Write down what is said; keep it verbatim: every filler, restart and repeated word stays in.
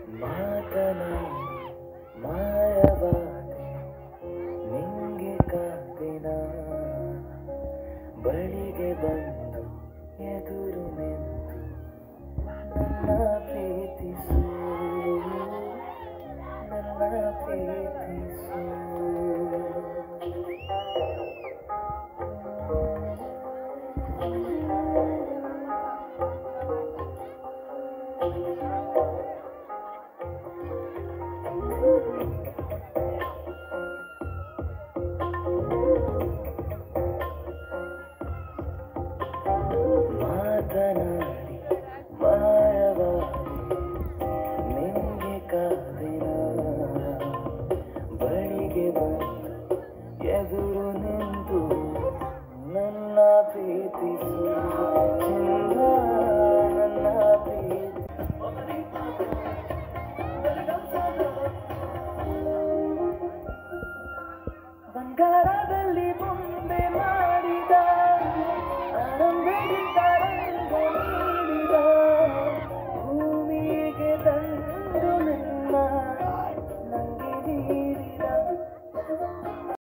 ಮಾತನಾಡಿ ಮಾಯವಾದೆ ನಿಂಗೆ ಕಾದಿನ ಬಳಿಗೆ ಬಂದು ಎದುರು ನಿಂತು ನನ್ನ ಪ್ರೀತಿಸು ನನ್ನ ಪ್ರೀತಿಸು ಮಾತನಾಡಿ ಮಾಯವಾದೆ ನಿಂಗೆ ಕಾದಿನ ಬಳಿಗೆ ಬಂದು ಎದುರು ನಿಂತು ನನ್ನ ಪ್ರೀತಿಸು ಚಿನ್ನ ನನ್ನ ಪ್ರೀತಿ ಬಂಗಾರ